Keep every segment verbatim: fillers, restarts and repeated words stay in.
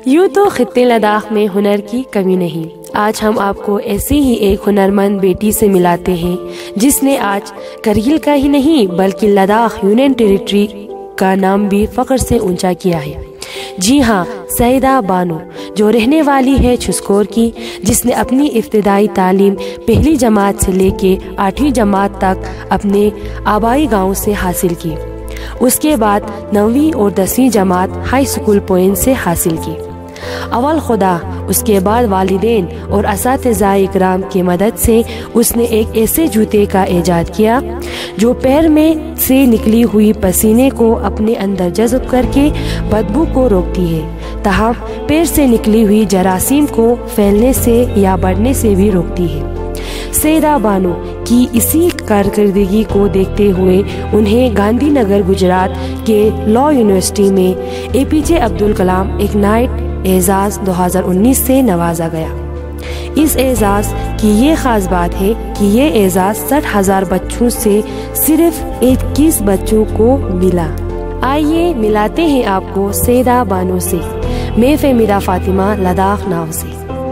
यूँ तो खित्ते लद्दाख में हुनर की कमी नहीं। आज हम आपको ऐसी ही एक हुनरमंद बेटी से मिलाते हैं जिसने आज करगिल का ही नहीं बल्कि लद्दाख यूनियन टेरिटरी का नाम भी फख्र से ऊंचा किया है। जी हाँ, सईदा बानो, जो रहने वाली है छुस्कोर की, जिसने अपनी इब्तिदाई तालीम पहली जमात से लेके आठवीं जमात तक अपने आबाई गांव से हासिल की। उसके बाद नौवीं और दसवीं जमात हाई स्कूल पोयन से हासिल की। अव्वल खुदा, उसके बाद वालिदैन और असातिज़ा इकराम की मदद से उसने एक ऐसे जूते का ईजाद किया जो पैर में से निकली हुई पसीने को अपने अंदर जज़्ब करके बदबू को रोकती है, तहम पैर से निकली हुई जरासीम को फैलने से या बढ़ने से भी रोकती है। सईदा बानो की इसी कारकर्दगी को देखते हुए उन्हें गांधीनगर गुजरात के लॉ यूनिवर्सिटी में एपीजे अब्दुल कलाम इग्नाइट एजाज़ दो हज़ार उन्नीस से नवाजा गया। इस एजाज़ की ये ख़ास बात है कि ये एजाज़ साठ हज़ार बच्चों से सिर्फ इक्कीस बच्चों को मिला। आइए मिलाते हैं आपको सईदा बानो से। मैं फ़हमीदा फ़ातिमा, लद्दाख नाउ से।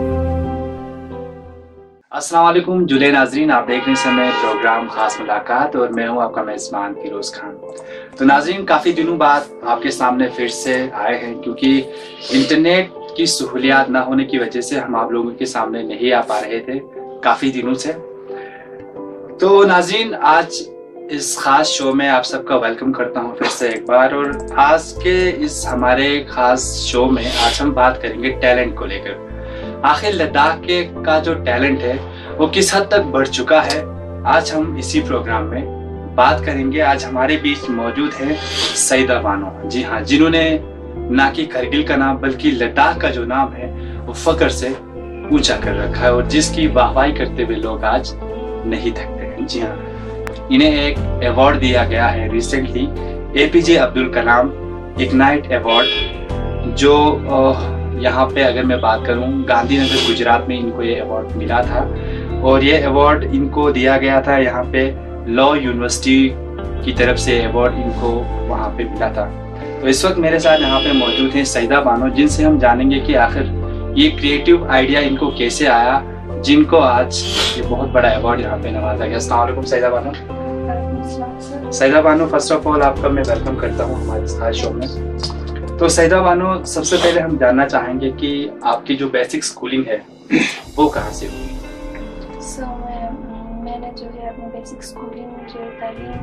अस्सलाम वालेकुम जुले नाजरीन, आप देख रहे समय प्रोग्राम खास मुलाकात और मैं हूं आपका मेज़बान फिरोज खान। तो नाजरीन, काफ़ी दिनों बाद आपके सामने फिर से आए हैं क्योंकि इंटरनेट की सहूलियात ना होने की वजह से हम आप लोगों के सामने नहीं आ पा रहे थे काफ़ी दिनों से। तो नाजरीन, आज इस खास शो में आप सबका वेलकम करता हूं फिर से एक बार। और आज के इस हमारे खास शो में आज हम बात करेंगे टैलेंट को लेकर। आखिर लद्दाख के का जो टैलेंट है वो किस हद तक बढ़ चुका है, आज हम इसी प्रोग्राम में बात करेंगे। आज हमारे बीच मौजूद है सईदा बानो, जी हाँ, जिन्होंने ना कि करगिल का नाम बल्कि लद्दाख का जो नाम है वो फख्र से ऊंचा कर रखा है और जिसकी वाहवाही करते हुए लोग आज नहीं थकते हैं। जी हाँ, इन्हें एक अवार्ड दिया गया है recently, APJ Abdul Kalam ignite award, जो यहाँ पे अगर मैं बात करूँ गांधीनगर गुजरात में इनको ये अवार्ड मिला था। और ये अवार्ड इनको दिया गया था यहाँ पे लॉ यूनिवर्सिटी की तरफ से अवार्ड इनको वहाँ पे मिला था। तो इस वक्त मेरे साथ यहाँ पे मौजूद हैं सईदा बानो, जिनसे हम जानेंगे कि आखिर ये क्रिएटिव आइडिया इनको कैसे आया, जिनको आज ये बहुत बड़ा अवार्ड यहाँ पे नवाजा गया। अस्सलाम वालेकुम Saeeda Bano. Saeeda Bano, first of all आपका मैं वेलकम करता हूँ हमारे खास शो में। तो सईदा बानो, सबसे पहले हम जानना चाहेंगे कि आपकी जो बेसिक स्कूलिंग है वो कहाँ से हुई? so, मैं, मैंने जो है अपनी बेसिक स्कूलिंग जो तालीम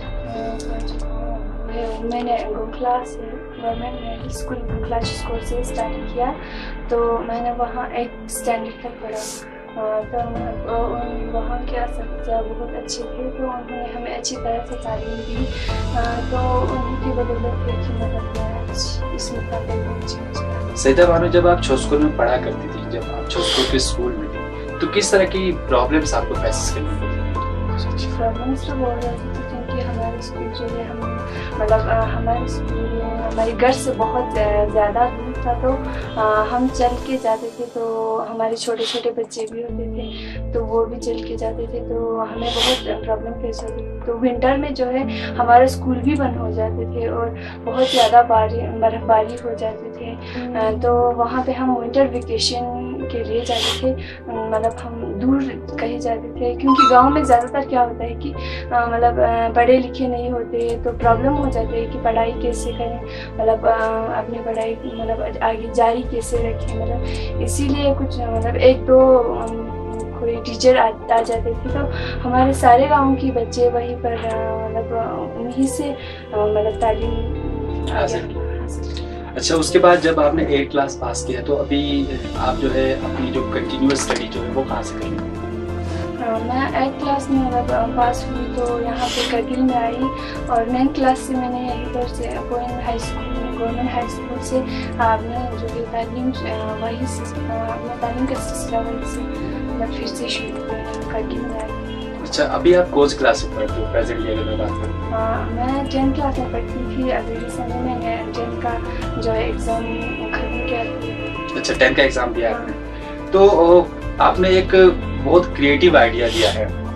मैंने गोखला से government middle school Gokhla school से स्टार्ट किया। तो मैंने वहाँ एट स्टैंडर्ड तक पढ़ा। तो वहाँ के असاتذہ बहुत अच्छे थे, तो उन्होंने हमें अच्छी तरह से तालीम दी। तो उन्हीं की बदौलत है कि मतलब इस मुकाबले में पहुंची। सईदा बानो, जब आप छोस्कोर में पढ़ा करती थी, जब आप छोस्कोर के स्कूल में थी, तो किस तरह की प्रॉब्लम्स आपको फेस करनी पड़ी? प्रॉब्लम्स तो बहुत ज़्यादा थी क्योंकि हमारे स्कूल जो है हम मतलब हमारे स्कूल हमारे घर से बहुत ज़्यादा दूर था। तो आ, हम चल के जाते थे, तो हमारे छोटे छोटे बच्चे भी होते थे तो वो भी चल के जाते थे, तो हमें बहुत प्रॉब्लम फेस होती थी। तो विंटर में जो है हमारे स्कूल भी बंद हो जाते थे और बहुत ज़्यादा बारी बर्फबारी हो जाती थी। तो वहाँ पे हम विंटर वेकेशन के लिए जाते थे, मतलब हम दूर कहीं जाते थे क्योंकि गांव में ज़्यादातर क्या होता है कि मतलब पढ़े लिखे नहीं होते, तो प्रॉब्लम हो जाती है कि पढ़ाई कैसे करें, मतलब अपनी पढ़ाई मतलब आगे जारी कैसे रखें। मतलब इसीलिए कुछ मतलब एक दो कोई टीचर आ, आ जाते थे, तो हमारे सारे गांव के बच्चे वहीं पर मतलब उन्हीं से मतलब तालीम हासिल। अच्छा, उसके बाद जब आपने एट क्लास पास किया तो अभी आप जो है अपनी जो कंटिन्यूअस स्टडी जो है वो कहाँ से करेंगे? मैं एट क्लास में मतलब पास हुई तो यहाँ पे करगिल में आई और नाइन्थ क्लास से मैंने यहीं पर से पोयन हाई स्कूल में गवर्नमेंट हाई स्कूल से आपने जो है तालीम वहीं से अपना तालीम का सिलसिला वहीं से मतलब फिर से शुरू किया, करगिल में आई। अच्छा, अभी आप कौन सी क्लास में पढ़ते हो प्रेजेंटली अगर मैं बात करूँ? मैं टेंथ क्लास में पढ़ती थी। अभी रिसेंट में मैंने टेंथ का जो है एग्ज़ाम खत्म किया था। अच्छा, टेंथ का एग्ज़ाम दिया आपने। तो आपने एक बहुत क्रिएटिव आइडिया दिया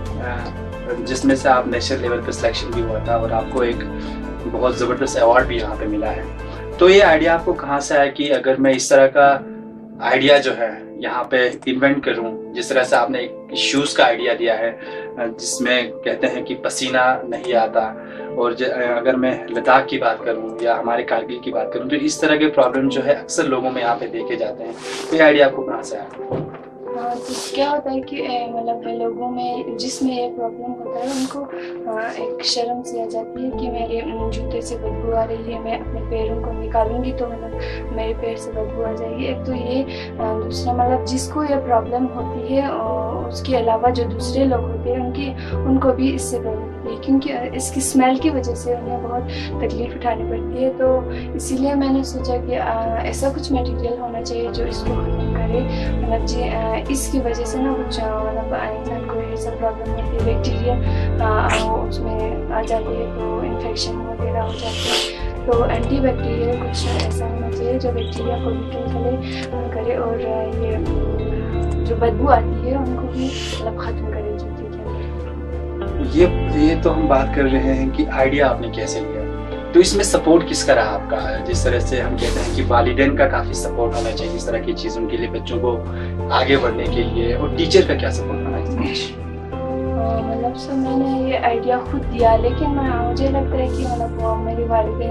है जिसमें से आप नेशनल लेवल पर सिलेक्शन भी हुआ था और आपको एक बहुत ज़बरदस्त अवार्ड भी यहाँ पे मिला है। تو یہ آئیڈیا آپ کو کہاں سے آیا کہ اگر میں اس طرح کا آئیڈیا جو ہے یہاں پہ انوینٹ کروں، جس طرح سے آپ نے ایک شوز کا آئیڈیا دیا ہے جس میں کہتے ہیں کہ پسینہ نہیں آتا، اور اگر میں لداخ کی بات کروں یا ہمارے کارگل کی بات کروں تو اس طرح کے پرابلم جو ہے اکثر لوگوں میں یہاں پہ دیکھے جاتے ہیں. تو یہ آئیڈیا آپ کو کہاں سے آیا؟ ہاں تو کیا ہوتا ہے کہ مطلب لوگوں میں جس میں یہ پرابلم ہوتا ہے ان کو ایک شرم سی آ جاتی ہے کہ میرے جوتے سے بدبو آ رہی ہے، میں اپنے پیروں کو نکالوں گی تو مطلب میرے پیر سے بدبو آ جائے گی. ایک تو یہ، دوسرا مطلب جس کو یہ پرابلم ہوتی ہے اس کے علاوہ جو دوسرے لوگ ہوتے ہیں ان کی ان کو بھی اس سے پرابلم ہوتی ہے، کیونکہ اس کی اسمیل کی وجہ سے انہیں بہت تکلیف اٹھانی پڑتی ہے. تو اسی لیے میں نے سوچا کہ ایسا کچھ میٹیریل ہونا چاہیے جو اس کو ختم کرے. مطلب جی اس کی وجہ سے نا کچھ مطلب انسان کو یہ سب پرابلم ہوتی ہے، بیکٹیریا اس میں آ جاتی ہے تو انفیکشن وغیرہ ہو جاتی ہے. تو اینٹی بیکٹیریل کچھ ایسا ہونا چاہیے جو بیکٹیریا کو بھی کل کرے کرے اور یہ جو بدبو آتی ہے ان کو بھی مطلب ختم کرے جوتے کے اندر. یہ یہ تو ہم بات کر رہے ہیں کہ آئیڈیا آپ نے کیسے لیا، تو اس میں سپورٹ کس کا رہا آپ کا؟ جس طرح سے ہم کہتے ہیں کہ والدین کا کافی سپورٹ ہونا چاہیے اس طرح کی چیزوں کے لیے، بچوں کو آگے بڑھنے کے لیے، اور ٹیچر کا کیا سپورٹ ہونا چاہیے؟ مطلب سر میں نے یہ آئیڈیا خود دیا، لیکن مجھے لگتا ہے کہ مطلب وہ میرے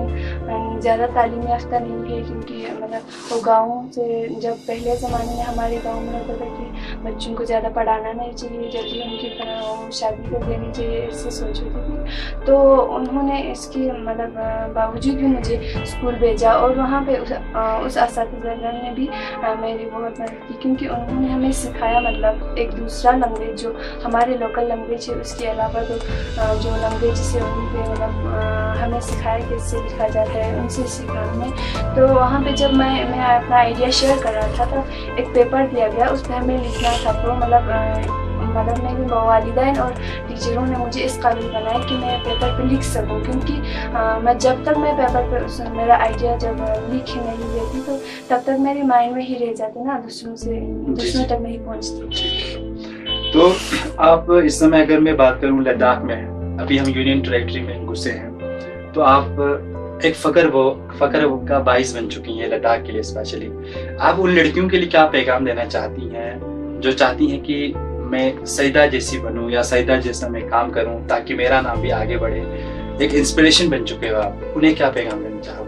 والدین زیادہ تعلیم یافتہ نہیں ہے، کیونکہ مطلب وہ گاؤں سے جب پہلے زمانے میں ہمارے گاؤں میں ہوتا تھا کہ بچوں کو زیادہ پڑھانا نہیں چاہیے، جلدی ان کی شادی کر دینی چاہیے، ایسے سوچ ہوتی تھی. تو انہوں نے اس کی مطلب باوجود بھی مجھے اسکول بھیجا، اور وہاں پہ اس اساتذہ نے بھی میری بہت مدد کی، کیونکہ انہوں نے ہمیں سکھایا مطلب ایک دوسرا لینگویج جو ہمارے لوکل لینگویج ہے اس کے علاوہ تو جو لینگویج سے ان پہ مطلب ہمیں سکھایا کہ اس سے لکھا جاتا ہے، ان سے سیکھا ہم نے. تو وہاں پہ جب میں میں اپنا آئیڈیا شیئر کر رہا تھا تو ایک پیپر دیا گیا، اس پہ ہمیں لکھنا تھا. تو مطلب مطلب میری والدین اور ٹیچروں نے مجھے اس قابل بنایا کہ میں پیپر پہ لکھ سکوں، کیونکہ میں جب تک میں پیپر پہ میرا آئیڈیا جب لکھ نہیں دیتی تو تب تک میرے مائنڈ میں ہی رہ جاتی نا، دوسروں سے دوسروں تک نہیں پہنچتی. تو آپ اس سمے اگر میں بات کروں لداخ میں، ابھی ہم یونین ٹریٹری میں گھسے ہیں، تو آپ ایک فخر وہ فخر کا باعث بن چکی ہیں لداخ کے لیے اسپیشلی. آپ ان لڑکیوں کے لیے کیا پیغام دینا چاہتی ہیں جو چاہتی ہیں کہ میں سیدہ جیسی بنوں یا سیدہ جیسا میں کام کروں تاکہ میرا نام بھی آگے بڑھے، ایک انسپریشن بن چکے ہو آپ، انہیں کیا پیغام دینا چاہو؟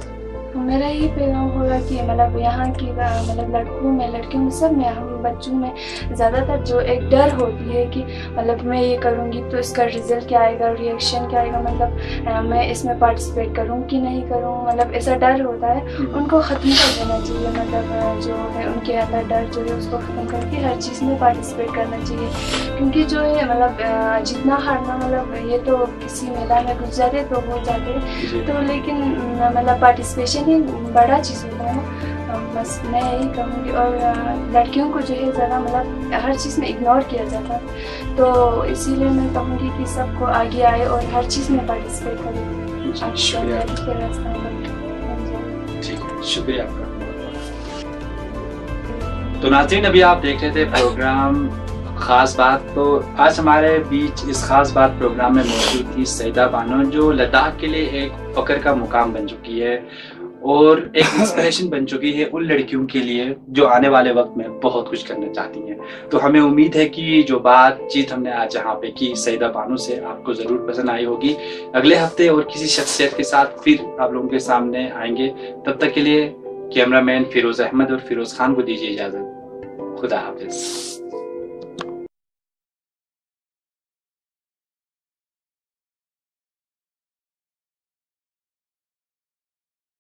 میرا یہ پیغام ہوگا کہ مطلب یہاں کی مطلب لڑکوں میں لڑکیوں میں سب میں ہم بچوں میں زیادہ تر جو ایک ڈر ہوتی ہے کہ مطلب میں یہ کروں گی تو اس کا رزلٹ کیا آئے گا، ریئیکشن کیا آئے گا، مطلب میں اس میں پارٹیسپیٹ کروں کہ نہیں کروں، مطلب ایسا ڈر ہوتا ہے، ان کو ختم کر دینا چاہیے. مطلب جو ہے ان کے اندر ڈر جو ہے اس کو ختم کر کے ہر چیز میں پارٹیسپیٹ کرنا چاہیے. کیونکہ جو ہے مطلب جتنا ہارنا مطلب یہ تو کسی میدان میں گھس جاتے تو ہو جاتے تو، لیکن مطلب پارٹیسپیشن ہی بڑا چیز ہوتا ہے نا. بس میں یہی کہوں گی. اور لڑکیوں کو جو ہے زیادہ مطلب ہر چیز میں اگنور کیا جاتا ہے، تو اسی لیے میں کہوں گی کہ سب کو آگے آئے اور ہر چیز میں پارٹیسپیٹ کرے. شکریہ، شکریہ آپ کا. تو ناظرین ابھی آپ دیکھ رہے تھے پروگرام خاص بات. تو آج ہمارے بیچ اس خاص بات پروگرام میں موجود تھی سیدہ بانو، جو لداخ کے لیے ایک فخر کا مقام بن چکی ہے اور ایک انسپریشن بن چکی ہے ان لڑکیوں کے لیے جو آنے والے وقت میں بہت کچھ کرنا چاہتی ہیں. تو ہمیں امید ہے کہ جو بات چیت ہم نے آج یہاں پہ کی سیدہ بانو سے آپ کو ضرور پسند آئی ہوگی. اگلے ہفتے اور کسی شخصیت کے ساتھ پھر آپ لوگوں کے سامنے آئیں گے. تب تک کے لیے کیمرہ مین فیروز احمد اور فیروز خان کو دیجیے اجازت. خدا حافظ.